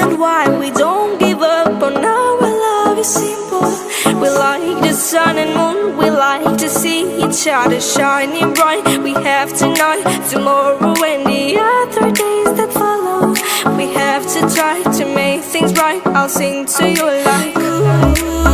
reason why we don't give up on our love is simple. We like the sun and moon, we like to see each other shining bright. We have tonight, tomorrow and the other days that follow. We have to try to make things right. I'll sing to you like ooh.